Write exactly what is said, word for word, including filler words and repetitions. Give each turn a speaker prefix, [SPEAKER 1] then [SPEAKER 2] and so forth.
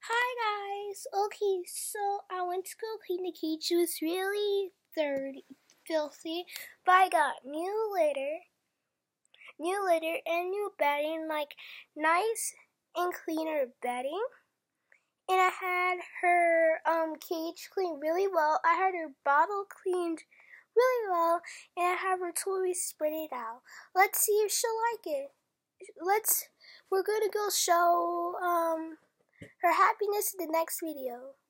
[SPEAKER 1] Hi guys. Okay, so I went to go clean the cage. It was really dirty, filthy, but I got new litter, new litter, and new bedding, like nice and cleaner bedding. And I had her um cage cleaned really well. I had her bottle cleaned really well, and I have her toys sprayed out. Let's see if she'll like it. Let's. We're gonna go show um her happiness in the next video.